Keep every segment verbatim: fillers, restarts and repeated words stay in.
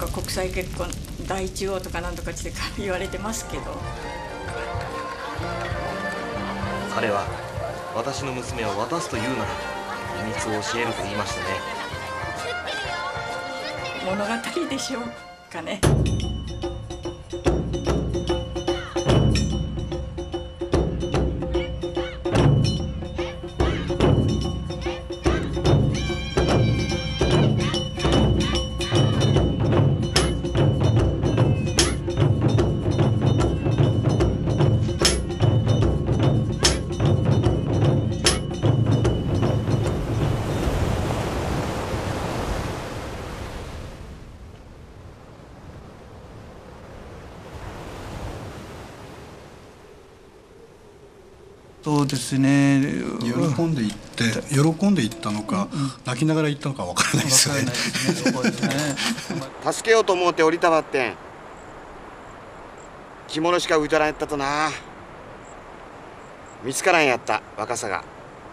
国際結婚第一王とかなんとかって言われてますけど、 彼は私の娘を渡すというなら秘密を教えると言いましたね。 物語でしょうかね。 そうですね。 喜んで行って喜んで行ったのか、うんうん、泣きながら行ったのかわからないですよね。 助けようと思って降りたばってん着物しか浮いたらんやったとな。見つからんやった若さが。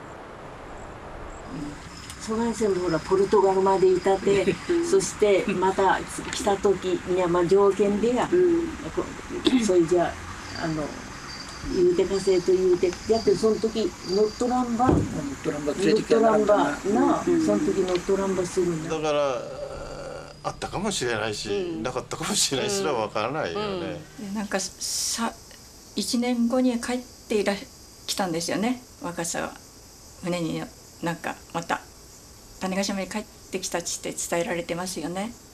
疎外船もほらポルトガルまでいたてそしてまた来た時にはまあ条件でや、うん、それじゃあの言うてかせと言うてやってその時乗っ取らんば乗っ取らんば乗っ取らんばな、うん、その時乗っ取らんばするんだ。 だからあったかもしれないし、うん、なかったかもしれないしらわからないよね。 うんうん、なんかさいちねんごに帰っていら来たんですよね、若さは。船になんかまた種子島に帰ってきたって伝えられてますよね。